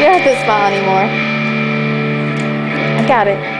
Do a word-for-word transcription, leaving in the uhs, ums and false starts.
don't have to smile anymore. I got it.